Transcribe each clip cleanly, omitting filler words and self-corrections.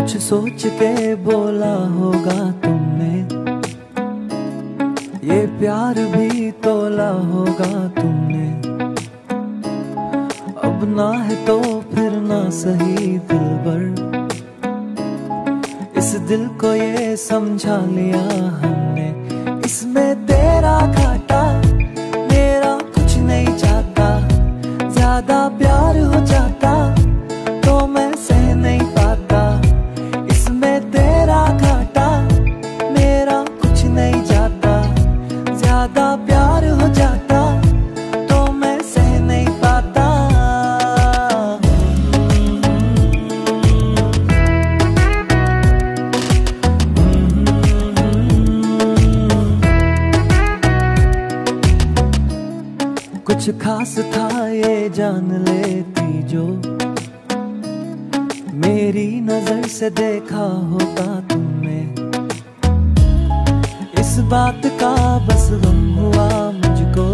कुछ सोच के बोला होगा तुमने, ये प्यार भी तोला होगा तुमने। अब ना है तो फिर ना सही दिलबर, इस दिल को ये समझा लिया हमने। इसमें तेरा घाटा मेरा कुछ नहीं जाता, ज्यादा प्यार हो जाता तो मैं सह नहीं पाता। इसमें तेरा घाटा मेरा कुछ नहीं जाता, ज्यादा प्यार हो जाता तो मैं सह नहीं पाता। कुछ खास था ये जान लेती जो, मेरी नजर से देखा होता तुमने। इस बात का बस गम हुआ मुझको,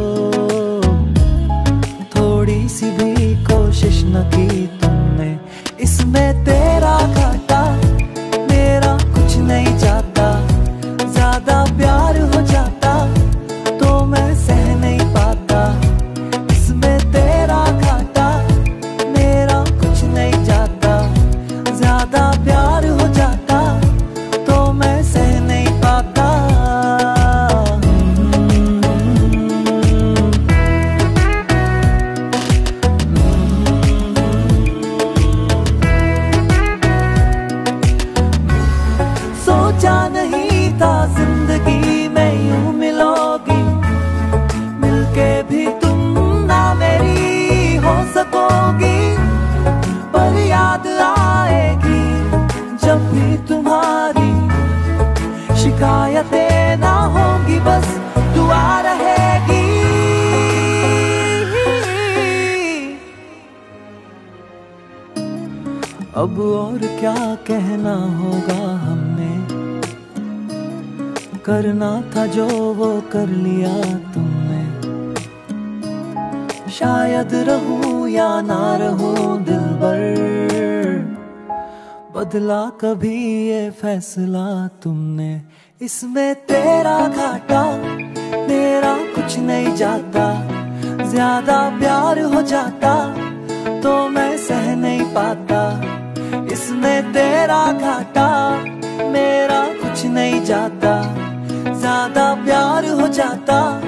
थोड़ी सी भी कोशिश न की तुमने। इसमें तेरा घाटा मेरा कुछ नहीं जाता, ज्यादा प्यार हो जाता तो मैं सह नहीं पाता। इसमें तेरा घाटा मेरा कुछ नहीं जाता, ज्यादा प्यार हो जाता तो मैं सह नहीं पाता। सोचा नहीं था जिंदगी में यूं मिलोगी, मिलके भी तुम ना मेरी हो सकोगी। पर याद आएगी जब भी तुम्हारी, शिकायतें ना होंगी बस दुआ रहेगी। अब और क्या कहना होगा हमने, करना था जो वो कर लिया तुमने। शायद रहूं या ना रहूं दिलबर, बदला कभी ये फैसला तुमने। इसमें तेरा घाटा मेरा कुछ नहीं जाता, ज्यादा प्यार हो जाता तो मैं सह नहीं पाता। इसमें तेरा घाटा मेरा कुछ नहीं जाता, ज्यादा प्यार हो जाता